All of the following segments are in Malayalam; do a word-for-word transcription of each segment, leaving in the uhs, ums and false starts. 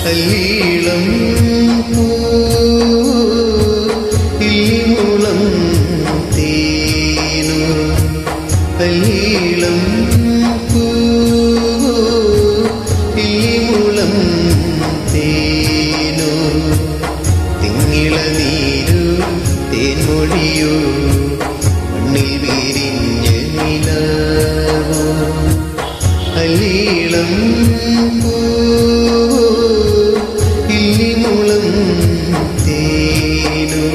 അല്ലീളം പൂ ഇല്ലിമുളം തേനു അല്ലീളം പൂ ഇല്ലിമുളം തേനു തിങ്ങിള നീരു തേൻമൊഴിയോ മണ്ണിൽ വിരിഞ്ഞ നിലാവോ അല്ലീളം പൂ ഇല്ലിമുളം തേനു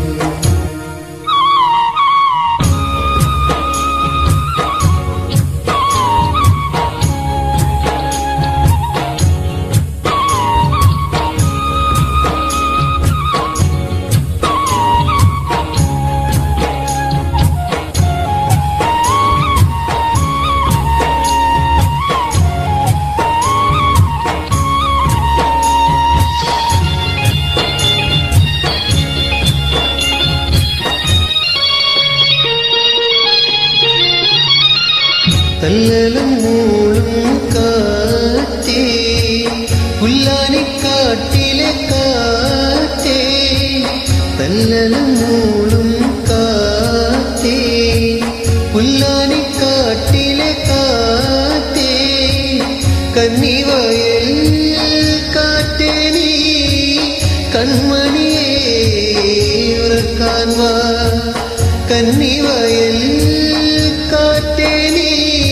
തല്ലലും മൂളും കാറ്റേ പുല്ലാനിക്കാട്ടിലെ കാറ്റേ തല്ലലും മൂളും കാറ്റേ പുല്ലാനിക്കാട്ടിലെ കാറ്റേ കന്നിവയൽ കാറ്റേ നീ കൺമണിയേ ഉറക്കാൻ വാ കന്നിവയൽ കാറ്റേ നീ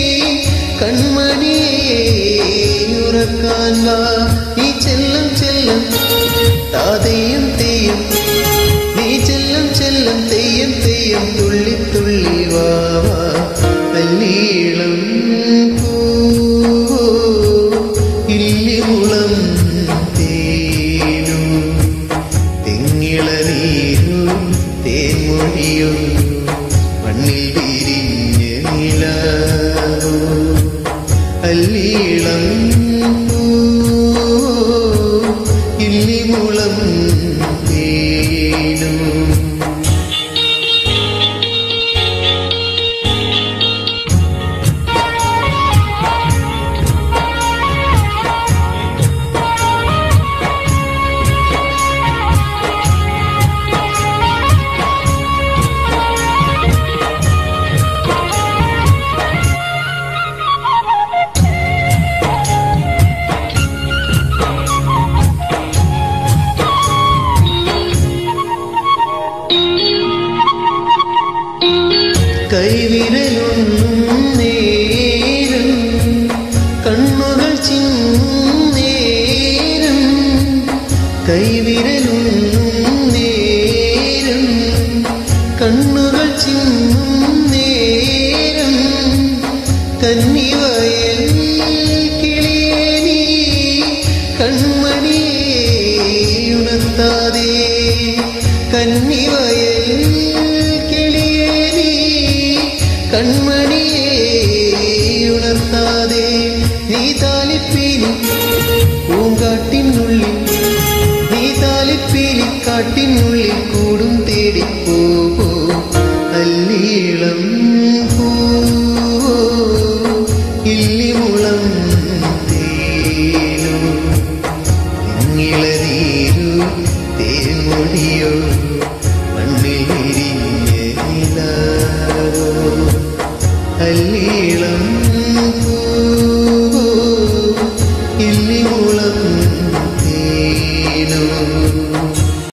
കൺമണിയേ ഉറക്കാൻ വാ നീ ചെല്ലം ചെല്ലം താതെയും തെയ്യം നീ ചെല്ലം ചെല്ലം തെയ്യം തെയ്യം തുള്ളി തുള്ളി വാ വാ അല്ലീളം പൂ ഇല്ലിമുളം തേനു തെങ്ങിള നീരു തേൻമൊഴിയോ മണ്ണിൽ വിരിഞ്ഞ നിലാവോ അല്ലീളം പൂ ഇല്ലിമുളം തേനു കൈവിരലൊന്നും നേരം കണ്ണുകൾ ചിന്നും നേരം കൈവിരലൊന്നും നേരം കണ്ണുകൾ ചിന്നും നേരം കന്നിവയൽ കിളിയേ നീ കൺമണിയേ ഉണർത്താതെ കന്നിവയൽ കൺമണിയേ ഉണർത്താതെ നീ താലിപ്പീലി പൂങ്കാട്ടിനുള്ളിൽ നീ താലിപ്പീലി കാട്ടിനുള്ളിൽ കൂടും തേടി പോകൂ അല്ലീളം പൂ ഇല്ലിമുളം തേനു തിങ്ങിള നീരു തേൻമൊഴിയോ മണ്ണിൽ വിരിഞ്ഞ നിലാവോ അല്ലീളം പൂ